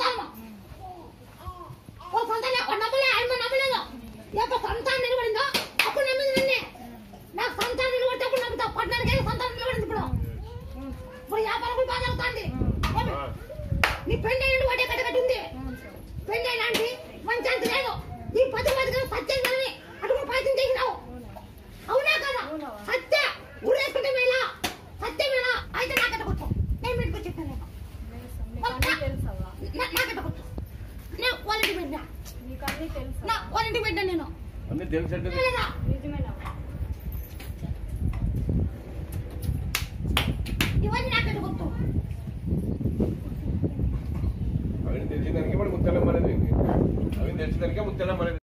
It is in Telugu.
సంతానమా ఓ సంతానం నమ్మలే ఆయన నమ్మలేదు ఎప్పుడు సంతానం నిలబడిందో అప్పుడు నమ్మింది నన్నే నాకు సంతానం నిలబడితే అప్పుడు నమ్ముతా 14 ఏళ్ళ సంతానం నిలబడింది ఇప్పుడు వ్యాపారం కూడా బాగా జరుగుతుంది నీ పెళ్ళి అయిన వాడే కట్టకట్టి ఉంది పెళ్ళి అయినాంటి మంచి అంత లేదు నీ పది సత్యం కానీ అడుగు ప్రయత్నం చేసినావు అవునా కదా సత్య ఊరేసుకుంటే మేలా సత్యమేనా అయితే నాకట్ట కూర్చో నేను మీకు చెప్పాను నాకట్ట కూర్చో నేను వాళ్ళకి పెట్టినా వాళ్ళకి పెట్టినా నేను